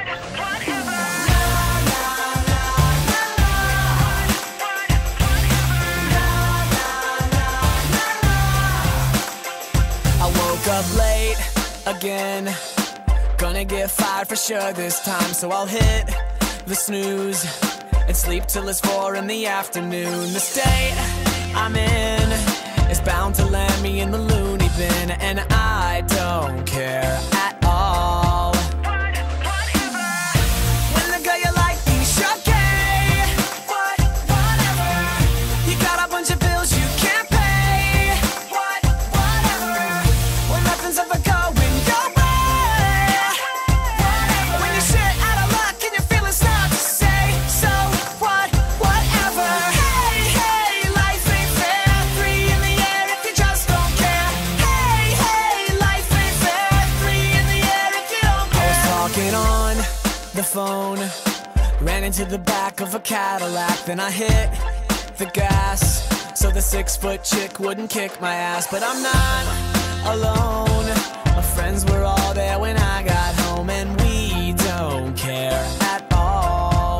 Up late again, gonna get fired for sure this time, so I'll hit the snooze and sleep till it's 4 in the afternoon. The state I'm in is bound to land me in the loony bin, and I don't care at all. When the girl you like thinks you're gay, whatever. You got a bunch of bills you can't pay, whatever. When nothing's ever going your way, when you're shit out of luck and you're feeling stuck, say so whatever. Hey, life ain't fair. 3 in the air if you just don't care. Hey, life ain't fair. 3 in the air if you don't care. I was talking on the phone, ran into the back of a Cadillac, then I hit the gas so the 6-foot chick wouldn't kick my ass. But I'm not alone, my friends were all there when I got home, and we don't care at all.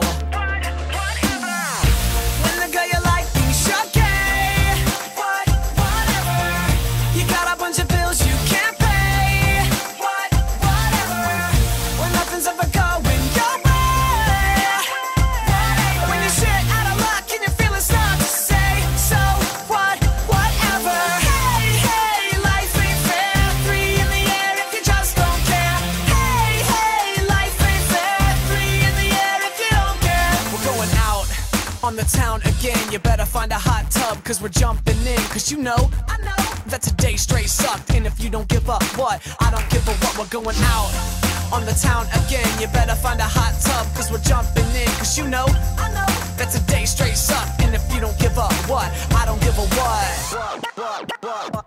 When the girl you like thinks you're gay, whatever. You got a bunch of bills you can't pay, whatever. When nothing's ever going your way, when you're shit out of luck and you're feeling stuck, say so whatever. Hey, life ain't fair. 3 in the air if you just don't care. Hey, life ain't fair. 3 in the air if you don't care. We're going out on the town again. You better find a hot tub, cause we're jumping in. Cause you know, I know that today straight sucked. And if you don't give up what? I don't give a what. We're going out on the town again. You better find a hot tub, cause we're jumping in. Cause you know, I know that today straight sucked. And if you don't give up what? I don't give a what.